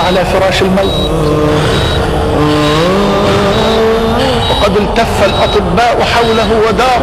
على فراش الموت، وقد التف الأطباء حوله ودار.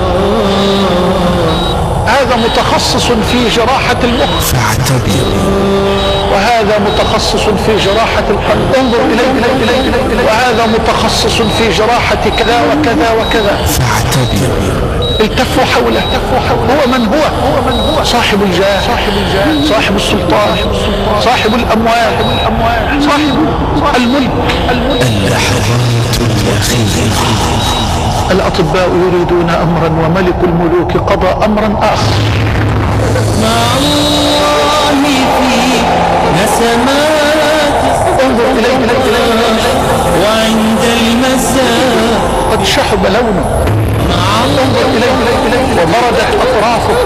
هذا متخصص في جراحة المخ فاعتبر، وهذا متخصص في جراحة القلب، انظر إليه، وهذا متخصص في جراحة كذا وكذا وكذا. فاعتبر، التفوا حوله. هو من هو صاحب الجاه، صاحب السلطان، صاحب الأموال، صاحب الملك. اللحظات الأخيرة. الأطباء يريدون أمرا وملك الملوك قضى أمرا آخر. مع الله في نسمات، انظر إليه وعند المساء قد شحب لونه، انظر إليه وبردت أطرافه،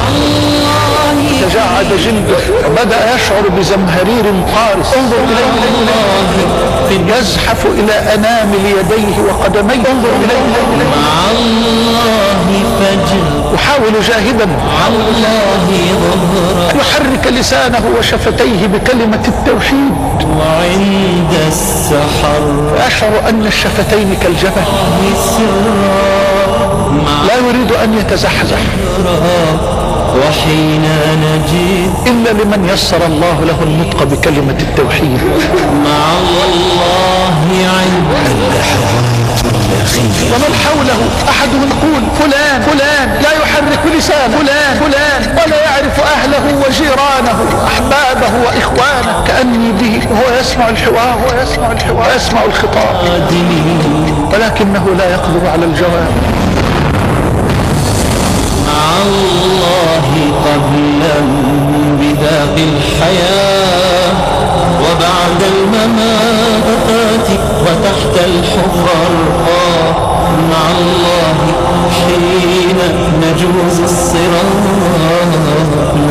تجعد جلده، بدأ يشعر بزمهرير قارس. انظر إليه يزحف إلى أنامل يديه وقدميه. انظر إليه مع الله فجر، يحاول جاهدا مع الله ظهر، أن يحرك لسانه وشفتيه بكلمة التوحيد، وعند السحر يشعر أن الشفتين كالجبل، سرا، لا يريد أن يتزحزح وحين نجد إلا لمن يسر الله له النطق بكلمة التوحيد. مع الله عند اللحظات الأخيرة. ومن حوله أحدهم يقول فلان لا يحرك لسانه، فلان ولا يعرف أهله وجيرانه أحبابه وإخوانه، كأني به هو يسمع الحوار ويسمع الخطاب، ولكنه لا يقدر على الجواب. مع الله قبلا بباقي الحياة، وبعد الممات وتحت الحفر، مع الله حين نجوز الصراط،